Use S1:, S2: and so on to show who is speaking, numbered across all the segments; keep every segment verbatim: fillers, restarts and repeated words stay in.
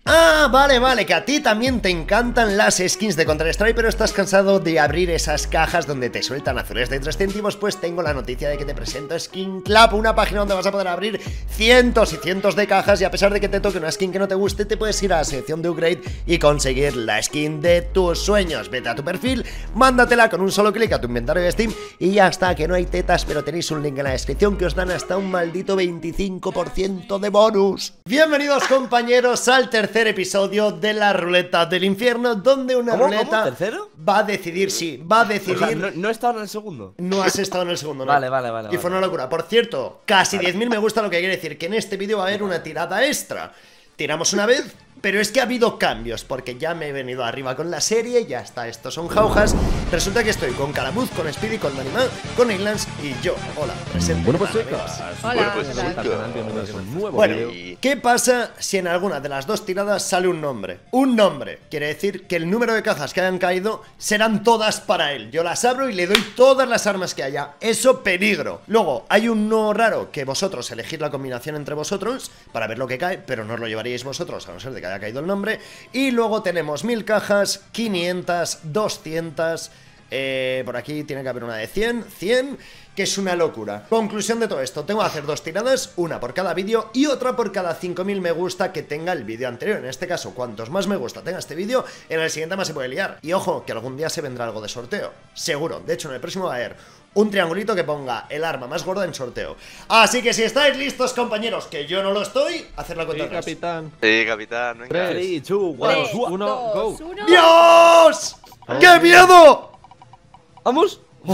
S1: Ah, vale, vale, que a ti también te encantan las skins de Counter-Strike, pero estás cansado de abrir esas cajas donde te sueltan azules de tres céntimos. Pues tengo la noticia de que te presento Skin Club, una página donde vas a poder abrir cientos y cientos de cajas, y a pesar de que te toque una skin que no te guste, te puedes ir a la sección de upgrade y conseguir la skin de tus sueños. Vete a tu perfil, mándatela con un solo clic a tu inventario de Steam y ya está, que no hay tetas, pero tenéis un link en la descripción que os dan hasta un maldito veinticinco por ciento de bonus. Bienvenidos, compañeros, al tercer episodio de la ruleta del infierno, donde una
S2: ¿Cómo,
S1: ruleta
S2: cómo? ¿Tercero?
S1: va a decidir, sí, va a decidir.
S2: O sea, no, no he estado en el segundo.
S1: No has estado en el segundo, ¿no?
S2: Vale, vale, vale.
S1: Y fue
S2: vale.
S1: una locura. Por cierto, casi diez mil me gusta, lo que quiere decir que en este vídeo va a haber una tirada extra. Tiramos una vez, pero es que ha habido cambios, porque ya me he venido arriba con la serie, ya está, estos son jaujas. Resulta que estoy con Calabuz, con Speedy, con Danimán, con Islands y yo. Hola, presente.
S2: Bueno, pues
S1: amigos.
S3: Hola,
S4: pues,
S3: hola.
S4: bienvenidos a un nuevo
S1: Bueno,
S4: vídeo.
S1: ¿qué pasa si en alguna de las dos tiradas sale un nombre? Un nombre quiere decir que el número de cajas que hayan caído serán todas para él. Yo las abro y le doy todas las armas que haya. Eso, peligro. Luego, hay un no raro que vosotros elegís la combinación entre vosotros para ver lo que cae, pero no os lo llevaríais vosotros, a no ser de que haya caído el nombre. Y luego tenemos mil cajas, quinientas, doscientas... Eh, por aquí tiene que haber una de cien, cien, que es una locura. Conclusión de todo esto, tengo que hacer dos tiradas, una por cada vídeo y otra por cada cinco mil me gusta que tenga el vídeo anterior. En este caso, cuantos más me gusta tenga este vídeo, en el siguiente más se puede liar. Y ojo, que algún día se vendrá algo de sorteo, seguro. De hecho, en el próximo va a haber un triangulito que ponga el arma más gorda en sorteo. Así que si estáis listos, compañeros, que yo no lo estoy, hacer la cuenta
S4: Sí,
S1: atrás.
S4: capitán.
S5: Sí, capitán, venga.
S4: Tres,
S2: tres, dos,
S3: Tres,
S4: uno,
S3: dos,
S4: go.
S3: uno.
S1: ¡Dios! ¡Qué miedo!
S2: ¡Vamos!
S3: Uy,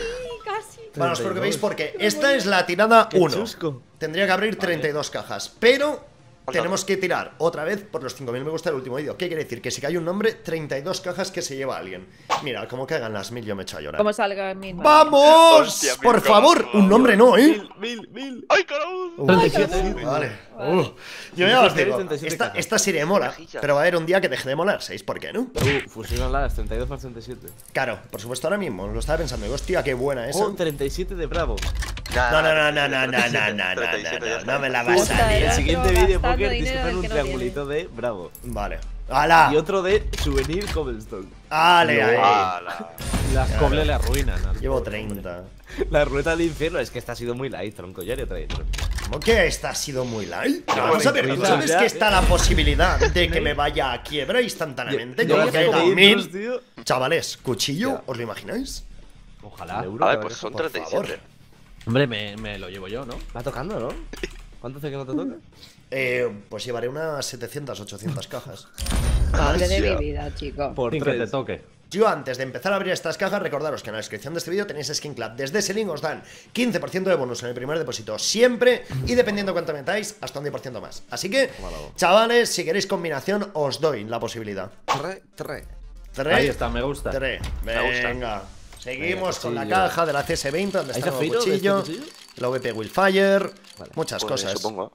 S3: casi.
S1: Bueno, espero que veis porque
S3: Qué
S1: esta es la tirada
S2: Qué
S1: uno.
S2: chusco.
S1: Tendría que abrir treinta y dos cajas, pero tenemos que tirar otra vez por los cinco mil me gusta del último vídeo. ¿Qué quiere decir? Que si cae un nombre, treinta y dos cajas que se lleva alguien. Mira, como caigan las mil yo me echo a llorar.
S3: Como salga mi
S1: ¡Vamos!
S5: Hostia, mil
S1: Por
S5: cajas,
S1: favor, un nombre no, ¿eh?
S2: Mil, mil, mil.
S5: ¡Ay, carajo!
S1: Uy,
S4: treinta y siete.
S1: Vale.
S3: Vale.
S1: Uh, yo ya os digo,
S2: treinta y siete
S1: esta,
S2: cajas.
S1: esta serie mola,
S5: Cajilla.
S1: pero va a haber un día que deje de molar, ¿sabéis por qué, no?
S2: Uh, fusionaladas, treinta y dos más treinta y siete.
S1: Claro, por supuesto ahora mismo, lo estaba pensando. Digo, hostia, qué buena esa.
S2: Oh, treinta y siete de Bravo.
S1: No, no, no, no, no, no, no, no, no, no, no, no me la vas a
S3: Puta,
S1: liar.
S2: El
S3: Otro
S2: siguiente vídeo
S3: gastando
S2: póker tienes que
S3: dinero
S2: poner
S3: del
S2: un
S3: que no
S2: triangulito de Bravo.
S1: Vale. ¡Hala!
S2: Y otro de Souvenir Cobblestone.
S1: ¡Ale, ahí!
S5: ¡Hala!
S4: Las coble le arruinan. al
S1: Llevo
S4: pobre, hombre.
S1: treinta.
S2: La ruleta del infierno, es que esta ha sido muy light, tronco. Ya haría otra vez.
S1: ¿Cómo que esta ha sido muy light?
S5: Qué
S1: Vamos a ver,
S2: bonito.
S1: ¿tú sabes
S2: Ya,
S1: que
S2: ya.
S1: está la posibilidad de que me vaya a quiebra instantáneamente?
S2: Yo-
S1: Como
S2: yo
S1: que
S2: como
S1: caiga
S2: intros,
S1: mil.
S2: tío.
S1: Chavales, cuchillo, ¿os lo imagináis?
S4: Ojalá.
S2: El euro,
S5: A ver,
S2: cabrón.
S5: pues son
S1: por
S5: treinta y siete.
S4: Hombre, me, me lo llevo yo, ¿no?
S2: Va tocando, ¿no? ¿Cuánto hace que no te toca?
S1: Eh, pues llevaré unas setecientas, ochocientas cajas.
S3: Madre de
S5: Hostia.
S3: mi vida, chico.
S2: Por
S4: Sin que te
S2: tres.
S4: toque.
S1: Yo antes de empezar a abrir estas cajas, recordaros que en la descripción de este vídeo tenéis Skin Club. Desde ese link os dan quince por ciento de bonus en el primer depósito siempre, y dependiendo cuánto metáis, hasta un diez por ciento más. Así que, chavales, si queréis combinación, os doy la posibilidad.
S2: Tre, tre.
S1: Tres,
S4: Ahí está, me gusta.
S1: tres.
S5: Me gusta.
S1: Venga. Seguimos
S2: Venga,
S1: con la
S2: cuchillo.
S1: caja de la C S veinte, donde
S2: ¿Hay
S1: está el nuevo
S2: zafiro de este
S1: cuchillo,
S2: cuchillo?
S1: el O V P Willfire,
S2: Vale.
S1: muchas
S5: Pues,
S1: cosas.
S5: supongo.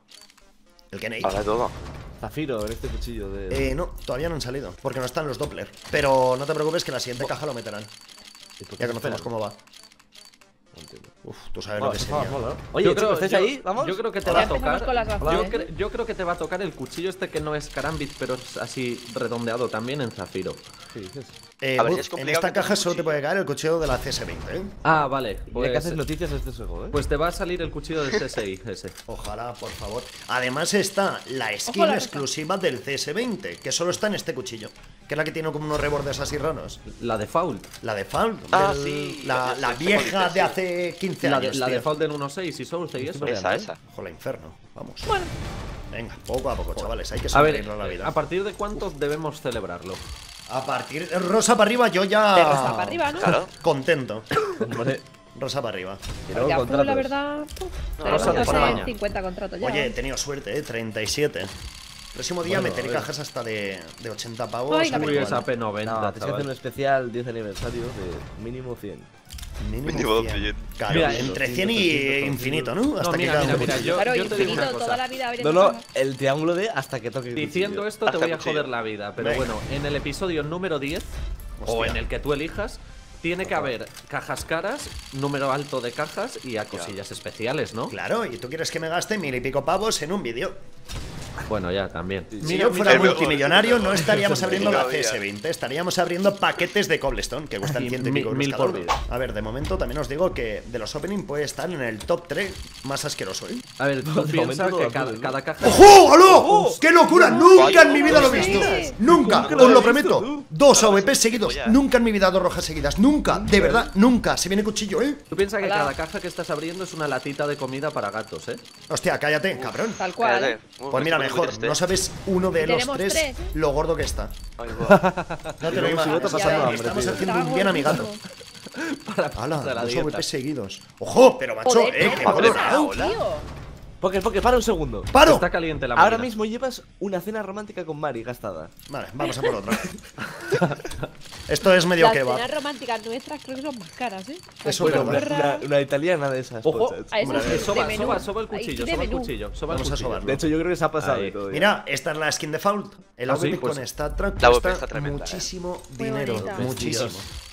S1: El Kennedy.
S5: Ahora todo.
S2: Zafiro en este cuchillo de.
S1: Eh, no, todavía no han salido, porque no están los Doppler. Pero no te preocupes que en la siguiente caja lo meterán.
S2: ¿Y por qué
S1: Ya
S2: se
S1: conocemos
S2: esperan?
S1: cómo va.
S2: No entiendo.
S1: Uf, tú sabes
S2: Mola,
S1: lo que
S2: mola,
S1: sería.
S2: mola. Oye,
S4: Yo
S2: chicos,
S4: creo-
S2: ¿estáis
S4: yo-
S2: ahí? ¿Vamos?
S4: Yo creo que te
S3: Ya
S4: va a
S3: empezamos
S4: tocar.
S3: con las gafas,
S4: Yo,
S3: ¿eh?
S4: cre- yo creo que te va a tocar el cuchillo este que no es carambit, pero es así redondeado también en zafiro.
S2: ¿Qué dices?
S1: Eh,
S5: A ver,
S1: Bud,
S5: es
S1: en
S5: complicado
S1: esta
S5: meter
S1: caja
S5: un
S1: solo te
S5: cuchillo.
S1: puede caer el cuchillo de la C S veinte, ¿eh?
S4: Ah, vale.
S2: Ya
S4: Pues,
S2: que haces noticias este juego, ¿eh?
S4: pues te va a salir el cuchillo del C S I ese.
S1: Ojalá, por favor. Además está la skin
S3: Ojo la
S1: exclusiva del C S veinte, que solo está en este cuchillo, que es la que tiene como unos rebordes así raros.
S4: La default.
S1: La default,
S5: Ah,
S1: del-
S5: sí,
S1: la,
S5: ya
S1: la
S5: sé, sé
S1: vieja
S5: cuál
S1: de
S5: dices,
S1: hace quince
S4: La,
S1: años.
S4: de, la
S1: tío.
S4: default del uno punto seis y Source y eso.
S5: Esa, esa.
S1: Ojo, la inferno, vamos.
S3: Bueno,
S1: Venga, poco a poco, chavales, hay que
S4: A ver,
S1: sonreírnos a la vida.
S4: ¿a partir de cuánto debemos celebrarlo?
S1: A partir de rosa para arriba, yo ya.
S3: de rosa para arriba, ¿no?
S5: Claro.
S1: Contento.
S2: Hombre,
S1: Rosa para arriba.
S2: y
S3: Porque
S2: luego
S3: a full, la
S2: contratos.
S3: verdad. Uf,
S5: No,
S3: pero
S4: Rosa de
S3: nosotros
S4: España.
S3: en cincuenta contratos ya.
S1: Oye, he tenido suerte, ¿eh? treinta y siete. Próximo día
S2: Bueno,
S1: meteré
S2: a ver.
S1: cajas hasta de, de ochenta pavos.
S3: Ay, la
S1: a ver
S4: Uy,
S1: cuál.
S4: esa P noventa,
S2: No, tienes que hacer un
S4: chaval.
S2: especial diez aniversario de mínimo cien.
S1: Mínimo
S5: Mínimo
S1: cien.
S5: cien.
S1: Claro,
S4: Mira,
S1: entre
S2: doscientos,
S1: cien y
S2: trescientos,
S1: infinito, ¿no?
S4: No,
S1: Hasta
S4: mira,
S1: que
S4: mira,
S1: cada
S4: mira,
S1: uno-
S4: yo,
S3: Claro,
S4: yo te digo una
S3: infinito, toda
S4: cosa.
S3: la vida abriendo
S2: No, no,
S3: cajas.
S2: el triángulo de hasta que toque el
S4: Diciendo
S2: cuchillo.
S4: esto te
S5: Hasta
S4: voy a
S5: cuchillo.
S4: joder la vida, pero
S1: Venga.
S4: bueno, en el episodio número diez, o
S1: Hostia.
S4: en el que tú elijas, tiene que haber cajas caras, número alto de cajas y a cosillas especiales, ¿no?
S1: Claro, y tú quieres que me gaste mil y pico pavos en un vídeo.
S4: Bueno, ya, también.
S1: Si yo fuera
S5: mira,
S1: multimillonario, no estaríamos abriendo la
S5: Cada
S1: C
S5: día.
S1: S veinte, estaríamos abriendo paquetes de cobblestone que cuestan
S4: Y
S1: ciento y
S4: mil-
S1: pico euros
S4: mil
S1: cada
S4: por
S1: uno.
S4: vida.
S1: A ver, de momento también os digo que de los opening puede estar en el top tres más asqueroso, ¿eh?
S4: A ver, tú
S2: De
S4: piensas
S2: momento
S4: que
S2: todo
S4: cada,
S2: azul, ¿no?
S4: cada caja.
S1: ¡Ojo! ¡Aló! ¡Qué locura! ¡Nunca en mi vida lo he
S3: Sí.
S1: visto! ¡Nunca!
S2: ¿Cómo que
S1: Os
S2: lo
S1: lo
S2: has visto
S1: prometo.
S2: tú?
S1: Dos
S5: Claro,
S1: A V P
S5: sí,
S1: seguidos.
S5: ya.
S1: Nunca en mi vida dos rojas seguidas. Nunca. De verdad, nunca. Se viene cuchillo, ¿eh?
S4: Tú piensas que
S3: Hola.
S4: cada caja que estás abriendo es una latita de comida para gatos, ¿eh?
S1: Hostia, cállate, cabrón.
S3: Tal cual.
S5: Cállate.
S1: Pues
S5: Uh,
S1: mira,
S5: estoy muy
S1: mejor.
S5: triste.
S1: No sabes uno de
S3: Y
S1: los
S3: tenemos
S1: tres
S3: tres, ¿eh?
S1: lo gordo que está.
S5: Ay, va.
S1: No te lo
S2: luego si no te
S1: imaginas.
S2: pasa nada, hombre,
S1: Estamos
S2: tío.
S1: haciendo
S3: Está
S1: un bien a mi gato.
S3: gordísimo.
S4: Para
S1: ¡Hala!
S4: para la
S1: Dos
S4: dieta.
S1: A V P seguidos. ¡Ojo! Pero macho,
S3: Joder,
S1: eh,
S3: qué
S1: qué
S5: Joder,
S1: colorado.
S5: hola.
S3: tío.
S2: Poker, Poker, para un segundo.
S1: ¡Paro!
S4: Está caliente la
S2: Ahora
S4: movida.
S2: mismo llevas una cena romántica con Mari gastada.
S1: Vale, vamos a por otra. Esto es medio
S3: Las
S1: que va.
S3: cenas románticas nuestras creo que son más caras, ¿eh?
S1: Eso
S2: Bueno,
S1: es
S2: una,
S1: verdad.
S2: una- una italiana de esas.
S4: Ojo,
S2: pochas.
S3: A eso
S1: Hombre,
S3: sí,
S1: a ver.
S3: de
S4: soba,
S3: menú.
S4: soba, soba el
S3: Ahí
S4: cuchillo,
S3: de
S4: soba el
S3: menú.
S4: cuchillo, soba el
S1: Vamos a
S4: cuchillo.
S1: sobarlo.
S2: De hecho, yo creo que se ha pasado
S4: Ahí.
S2: y todo. ya.
S1: Mira, esta es la skin default. El
S4: Ah, sí,
S1: A V P
S4: pues-
S1: con StatTrack
S5: La A V P
S1: cuesta
S5: está tremenda, eh.
S1: muchísimo
S3: Muy
S1: dinero.
S3: bonita.
S1: Muchísimo.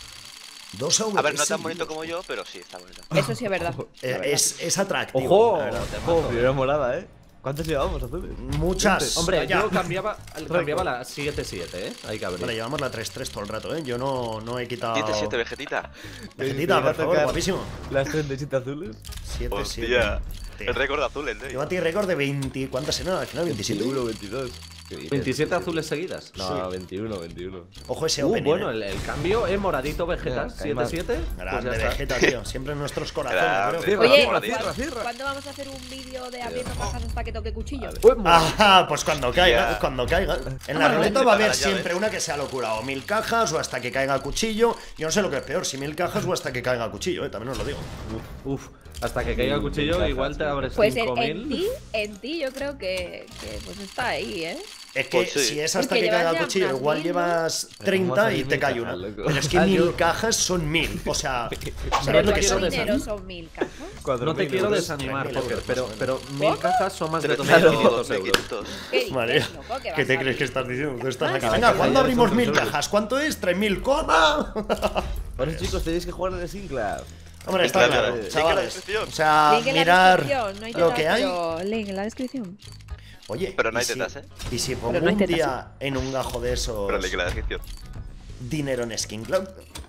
S1: Dos A V P
S5: A ver, no tan
S1: seguidos.
S5: bonito como yo, pero sí, está bonito.
S3: Eso sí es verdad.
S1: Eh, es, es atractivo.
S2: Ojo,
S1: la verdad.
S2: ojo, primera morada, eh. ¿Cuántos llevamos, azules?
S1: Muchas.
S4: Hombre,
S1: ya.
S4: yo cambiaba, cambiaba la siete siete, ¿eh? Hay que abrir.
S1: Vale, llevamos la tres tres todo el rato, ¿eh? Yo no, no he quitado.
S5: siete siete, vegetita.
S1: Vegetita, por favor, guapísimo.
S2: Las treinta y siete azules.
S1: siete siete.
S5: Hostia. El récord azul, el
S1: Yo batí récord de veinte. ¿Cuántas eran al final? veintisiete.
S2: veintiuno, veintidós. ¿Qué dices?
S4: veintisiete azules seguidas.
S2: No, veintiuno, veintiuno.
S1: Ojo ese
S4: Uh,
S1: opening.
S4: bueno,
S1: eh.
S4: el, el cambio es moradito Vegeta,
S2: Mira,
S4: siete siete. Pues ya
S1: Grande
S4: está.
S1: Vegeta, tío. Siempre en nuestros corazones,
S5: Grande.
S1: bro.
S2: Cierra,
S3: Oye,
S2: cierra,
S3: ¿cuándo-
S2: cierra, cierra.
S3: ¿cuándo vamos a hacer un vídeo de abriendo cajas hasta que toque cuchillo?
S4: Uy, mo-
S1: Ajá, pues cuando caiga,
S5: Ya.
S1: cuando caiga. En la
S5: Bueno,
S1: ruleta va a haber
S5: la llave.
S1: siempre una que sea locura, o mil cajas, o hasta que caiga el cuchillo. Yo no sé lo que es peor, si mil cajas o hasta que caiga el cuchillo, eh, también os lo digo.
S4: Uf, hasta que caiga el cuchillo,
S2: cajas,
S4: igual te
S2: sí.
S4: abres
S3: Pues en,
S4: cinco
S3: en
S4: mil.
S3: ti, en ti yo creo que, que pues está ahí, ¿eh?
S1: Es que
S5: Pues sí.
S1: si es hasta
S3: Porque
S1: que caiga el
S3: llevas ya
S1: cuchillo,
S3: unas
S1: igual
S3: mil,
S1: llevas
S2: ¿cómo
S1: treinta
S2: vas a
S1: y
S2: ir
S1: te
S2: mil
S1: cae
S2: cajas,
S1: una.
S2: loco?
S1: Pero es que
S4: Ah,
S1: mil
S4: yo-
S1: cajas son mil. O sea,
S3: Pero
S1: ¿sabes lo que
S4: quiero
S1: son?
S3: ¿cuánto dinero
S4: desanimar.
S3: son mil cajas?
S4: No te quiero desanimar,
S1: tres mil
S4: Poker,
S1: euros,
S4: pero,
S1: más o
S4: pero
S1: menos.
S4: mil cajas son más de dos mil
S5: Claro,
S4: quinientos euros.
S5: quinientos.
S3: ¿Qué dices,
S1: María,
S3: loco? ¿Qué
S1: ¿qué
S3: vas
S1: te
S3: a
S1: crees
S3: abrir?
S1: que estás diciendo? Tú estás aquí.
S2: Ah,
S1: Venga,
S2: que
S1: ¿cuándo
S2: ya
S1: abrimos
S2: son
S1: mil
S2: euros.
S1: cajas? ¿Cuánto es? ¿Tres mil? ¡Coma!
S2: Por eso, chicos, tenéis que jugar en el Sinclair.
S1: Hombre, está
S5: Claro,
S1: claro,
S5: link en la
S1: chavales.
S5: descripción.
S1: O sea,
S3: Link en la
S1: mirar
S3: descripción, no hay
S1: lo
S3: tetas,
S1: que hay.
S3: pero link en la descripción.
S1: Oye,
S5: Pero no hay
S1: ¿y si-
S5: tetas, ¿eh?
S1: Y si pongo
S3: Pero no hay
S1: un
S3: tetas,
S1: día en un gajo de esos
S5: Pero le que la descripción.
S1: dinero en Skin Cloud,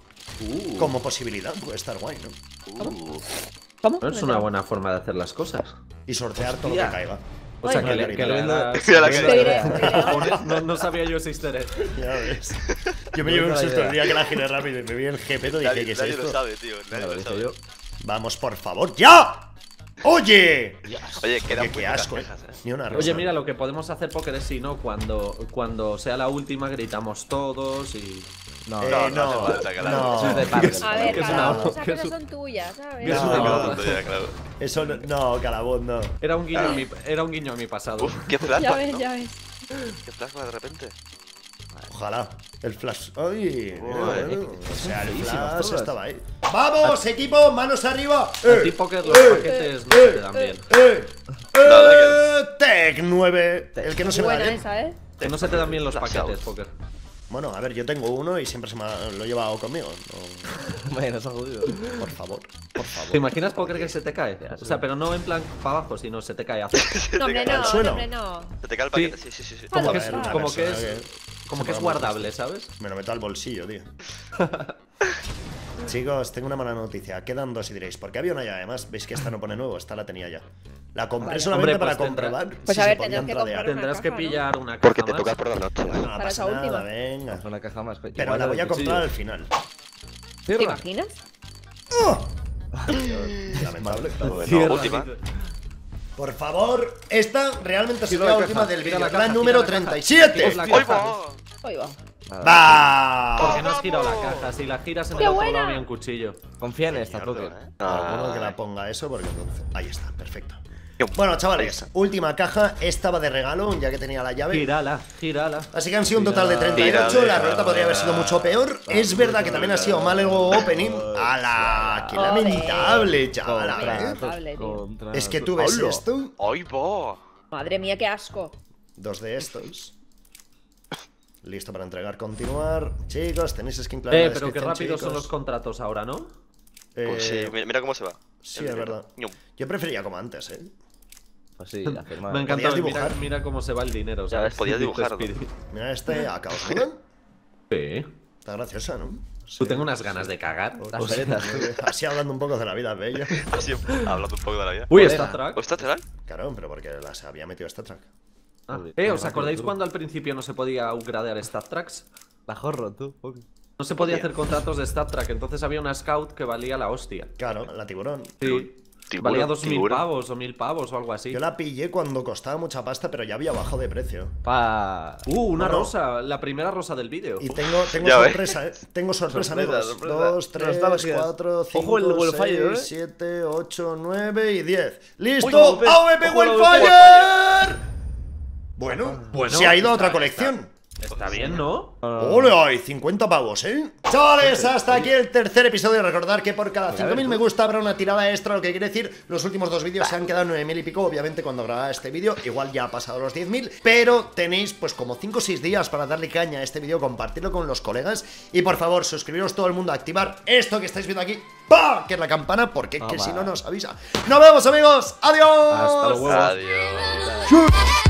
S1: como posibilidad, puede estar guay, ¿no?
S5: Uh,
S3: ¿Cómo?
S4: No es una buena forma de hacer las cosas.
S1: Y sortear todo lo
S4: Hostia.
S1: que caiga.
S4: O sea,
S3: Ay,
S4: que
S1: no,
S4: le, que
S1: no,
S4: le
S2: no,
S4: hagas-
S5: Mira la
S4: le
S5: cara.
S3: Te diré,
S4: hagas-
S3: te diré.
S4: cojones, no, no sabía yo ese easter egg.
S1: Ya ves. Yo me llevé un
S2: Buena
S1: susto el
S2: idea.
S1: día que la giré rápido y me vi el Gepeto y dije,
S5: nadie
S1: ¿qué es
S5: nadie lo
S1: esto?
S5: sabe, tío. Nadie
S2: Ya lo
S5: lo
S2: dije
S5: sabe.
S2: yo.
S1: Vamos, por favor, ¡ya! ¡Oye!
S5: Oye, quedan
S1: Oye,
S5: muy
S1: qué
S5: pocas
S1: asco, eh.
S5: cajas, ¿eh?
S1: Ni una rosa.
S4: Oye, mira, lo que podemos hacer, Poker, es si no, cuando, cuando sea la última gritamos todos y...
S2: No,
S1: Eh,
S5: No, no
S1: no,
S5: hace falta, claro.
S1: no.
S2: Eso es de Marvel.
S3: A ver,
S4: Que es
S3: cada
S4: una-
S3: cosa
S4: que
S3: que
S4: es un-
S3: son tuyas, ¿sabes?
S4: que es
S1: No.
S4: una
S5: Qué
S4: broma.
S5: tonto, ya, claro.
S1: Eso no, no, Calabot, no.
S4: Era un guiño, a mi, era un guiño a mi pasado.
S5: Uf, qué
S3: Ya
S5: flashback,
S3: ves,
S5: ¿no?
S3: ya ves.
S5: Qué flashback de repente.
S1: Ojalá. El flash. Ay, mira,
S5: Uy.
S1: bueno. O sea, el
S2: feísimas
S1: flash
S2: todas.
S1: estaba ahí. ¡Vamos, equipo! ¡Manos arriba!
S4: A ti, Poker, los paquetes no se te dan bien.
S1: ¡Eh!
S5: Nada,
S1: ¡Eh! Tech nueve. El que no se me da
S3: Buena
S1: bien.
S3: esa, ¿eh?
S4: Que no se te dan bien los
S5: Flashaos.
S4: paquetes, Poker.
S1: Bueno, a ver, yo tengo uno y siempre se me ha- lo he llevado conmigo. No,
S2: Bueno, se ha jodido.
S1: por favor, por favor.
S4: ¿Te imaginas, Poker, que se te cae? O sea, pero no en plan para abajo, sino se te cae hacia...
S3: No, hombre, no,
S1: suelo.
S3: hombre, no.
S5: Se te cae el paquete, sí, sí, sí. sí.
S4: Como
S1: A
S4: que
S1: ver,
S4: es,
S1: una
S4: como que
S1: persona
S4: es,
S1: que
S4: como que es
S1: se
S4: guardable, ¿sabes?
S1: Me lo meto al bolsillo, tío. Chicos, tengo una mala noticia. Quedan dos y diréis, ¿por qué había una ya? Además, veis que esta no pone nuevo, esta la tenía ya. La compré
S3: Vale.
S1: solamente
S4: Hombre,
S1: para
S4: pues tendrá-
S1: comprobar
S3: Pues
S1: si
S3: a
S1: se
S3: ver,
S1: podía
S3: tendrás que
S1: entradear.
S3: comprar una
S4: Tendrás que
S3: caja, ¿no?
S4: pillar una caja
S5: Porque te
S4: más.
S5: toca por la noche.
S1: Bueno, no
S3: Para
S1: pasa
S3: esa última.
S1: nada, venga.
S2: Una caja más.
S1: Pero la voy a comprar al final.
S3: ¿Te imaginas?
S1: ¡Oh! Lamentable.
S5: Bueno, última.
S1: Por favor, esta realmente
S4: Gira
S1: sería la
S4: la
S1: última
S4: caja,
S1: del
S4: gira
S1: vídeo.
S4: la
S1: La,
S4: caja,
S1: número
S4: gira la caja.
S1: treinta y siete.
S4: Es la
S5: ¡Ay,
S4: caja.
S5: va!
S3: Ahí va.
S1: ¡Va!
S4: Porque no has girado la caja, si la giras en
S3: ¡Qué
S4: el otro
S3: buena!
S4: lado había un cuchillo.
S2: Confía en esta,
S1: Mierda,
S2: Poker.
S1: ¿eh?
S5: Ah.
S1: Recuerdo que la ponga eso porque entonces... Ahí está, perfecto.
S5: Qué-
S1: Bueno, chavales, última caja. Esta va de regalo, ya que tenía la llave.
S4: Gírala, gírala.
S1: Así que han sido un total de treinta y ocho.
S5: Tira,
S1: La
S5: tira.
S1: ruleta podría haber sido mucho peor. Es verdad que también ha sido mal el opening. ¡Hala! ¡Qué
S3: Joder.
S1: lamentable, chaval! ¿eh?
S3: Lamentable, tío.
S2: Contra-
S1: Es que tú ves
S2: ¡Hola!
S1: esto.
S5: ¡Ay, va!
S3: Madre mía, qué asco.
S1: Dos de estos. Listo para entregar, continuar. Chicos, tenéis skin claro.
S4: Eh, pero qué rápido son los contratos ahora, ¿no?
S5: Pues sí, mira, mira cómo se va.
S1: sí, es verdad.
S5: Ñum.
S1: Yo prefería como antes, ¿eh?
S2: Pues sí, afirmar.
S4: Me encanta.
S1: ¿Podías
S4: Mira,
S1: dibujar?
S4: mira cómo se va el dinero.
S5: Ya
S4: ¿sabes?
S5: ves, podías
S4: Dice
S5: dibujar, ¿no?
S4: Speedy.
S1: Mira este a Chaos Golem.
S4: Sí.
S1: Está graciosa, ¿no?
S4: Tú tengo unas ganas de cagar.
S2: Las veretas.
S1: Así hablando un poco de la vida bella.
S5: Así, hablando un poco de la vida.
S4: Uy,
S2: Joder.
S4: Star Trek.
S5: ¿O está Teral?
S1: Claro, pero porque las había metido Star Trek.
S4: Ah, eh, ¿os acordáis cuando al principio no se podía upgradear Stat Tracks?
S2: La jorro, tú.
S4: No se podía hacer contratos de Stat Track, entonces había una scout que valía la hostia.
S1: Claro, la tiburón.
S4: Sí.
S5: Tiburón,
S4: Valía dos mil
S5: tiburón.
S4: pavos o mil pavos o algo así.
S1: Yo la pillé cuando costaba mucha pasta, pero ya había bajado de precio.
S2: Pa.
S4: Uh, una
S1: Bueno.
S4: rosa, la primera rosa del vídeo.
S1: Y tengo, tengo
S5: Ya ves.
S1: sorpresa, ¿eh? Tengo sorpresa,
S2: Sorpresa,
S1: amigos.
S2: sorpresa.
S1: dos,
S2: No
S1: tres,
S2: estaba aquí.
S1: cuatro,
S2: Ojo
S1: cinco,
S2: el Wildfire, ¿eh?
S1: seis, siete, ocho, nueve y diez. ¡Listo!
S2: Uy, A V P.
S1: ¡A V P
S2: Ojo el
S1: Wildfire! Bueno,
S4: Bueno,
S1: se ha ido a otra
S4: está-
S1: colección.
S4: Está bien, ¿no?
S1: ¡Ole! Hay cincuenta pavos, ¿eh? Chavales, hasta aquí el tercer episodio. Recordar que por cada cinco mil me gusta habrá una tirada extra, lo que quiere decir, los últimos dos vídeos se han quedado nueve mil y pico. Obviamente cuando grababa este vídeo, igual ya ha pasado los diez mil, pero tenéis pues como cinco o seis días para darle caña a este vídeo, compartirlo con los colegas y por favor, suscribiros todo el mundo, activar esto que estáis viendo aquí, ¡pah! Que es la campana, porque es que
S2: Ah,
S1: si
S2: va.
S1: no nos avisa. ¡Nos vemos, amigos! ¡Adiós!
S2: Hasta luego.
S5: Adiós.
S1: Chus.